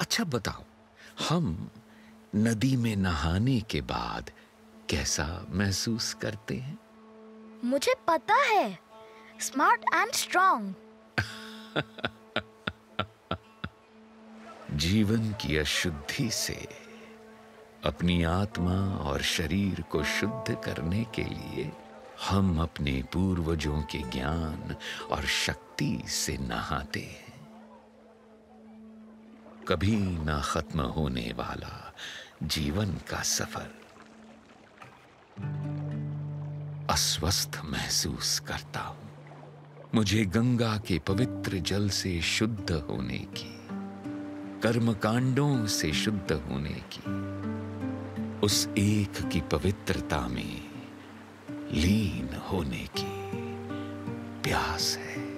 अच्छा बताओ, हम नदी में नहाने के बाद कैसा महसूस करते हैं? मुझे पता है, स्मार्ट एंड स्ट्रॉन्ग। जीवन की अशुद्धि से अपनी आत्मा और शरीर को शुद्ध करने के लिए हम अपने पूर्वजों के ज्ञान और शक्ति से नहाते हैं। कभी ना खत्म होने वाला जीवन का सफर। अस्वस्थ महसूस करता हूं। मुझे गंगा के पवित्र जल से शुद्ध होने की, कर्मकांडों से शुद्ध होने की, उस एक की पवित्रता में लीन होने की प्यास है।